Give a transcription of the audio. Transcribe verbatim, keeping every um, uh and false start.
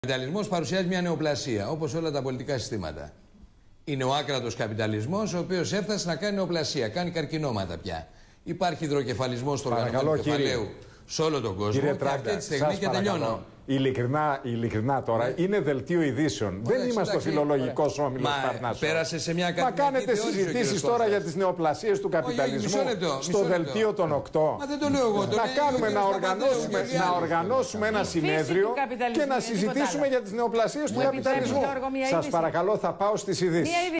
Ο καπιταλισμός παρουσιάζει μια νεοπλασία, όπως όλα τα πολιτικά συστήματα. Είναι ο άκρατος καπιταλισμός, ο οποίος έφτασε να κάνει νεοπλασία, κάνει καρκινώματα πια. Υπάρχει υδροκεφαλισμός του οργανωμένου κεφαλαίου σε όλο τον κόσμο. Κύριε και Τράγκα, αυτή τη στιγμή και τελειώνω. Ειλικρινά, ειλικρινά τώρα, ναι. Είναι δελτίο ειδήσεων. Ωραία, δεν είμαστε ο φιλολογικός όμιλος Παρνάσσου. Πέρασε σε μια Μα κάνετε συζητήσεις τώρα για τις νεοπλασίες του καπιταλισμού μισό λεπτό, στο μισό δελτίο λεπτό. των οκτώ. Μα δεν το λέω εγώ. Το να λέει, κάνουμε λέει, να λέει, οργανώσουμε, λέει, να οργανώσουμε ένα συνέδριο και να συζητήσουμε για τις νεοπλασίες του καπιταλισμού. Σας παρακαλώ, θα πάω στις ειδήσεις.